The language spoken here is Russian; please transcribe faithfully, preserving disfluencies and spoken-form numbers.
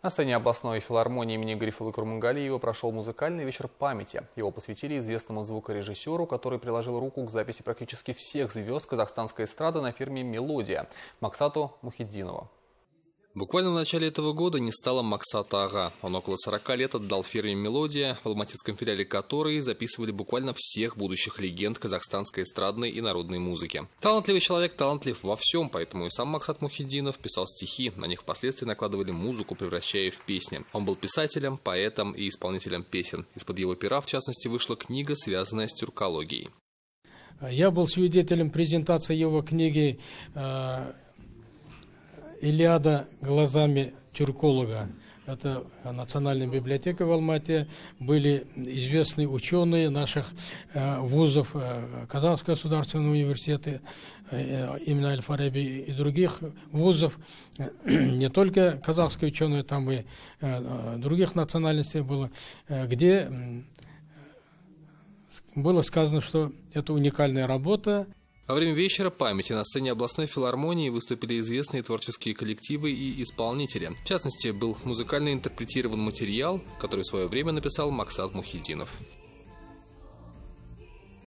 На сцене областной филармонии имени Гарифуллы Курмангалиева прошел музыкальный вечер памяти. Его посвятили известному звукорежиссеру, который приложил руку к записи практически всех звезд казахстанской эстрады на фирме «Мелодия» Максату Мухиддинову. Буквально в начале этого года не стало Максата Ага. Он около сорока лет отдал фирме «Мелодия», в алматинском филиале которой записывали буквально всех будущих легенд казахстанской эстрадной и народной музыки. Талантливый человек талантлив во всем, поэтому и сам Максат Мухиддинов писал стихи, на них впоследствии накладывали музыку, превращая в песни. Он был писателем, поэтом и исполнителем песен. Из-под его пера, в частности, вышла книга, связанная с тюркологией. Я был свидетелем презентации его книги «Илиада глазами тюрколога». Это Национальная библиотека в Алмате. Были известные ученые наших вузов, Казахского государственного университета, именно Аль-Фараби и других вузов. Не только казахские ученые, там и других национальностей было, где было сказано, что это уникальная работа. Во время вечера памяти на сцене областной филармонии выступили известные творческие коллективы и исполнители. В частности, был музыкально интерпретирован материал, который в свое время написал Максат Мухиддинов.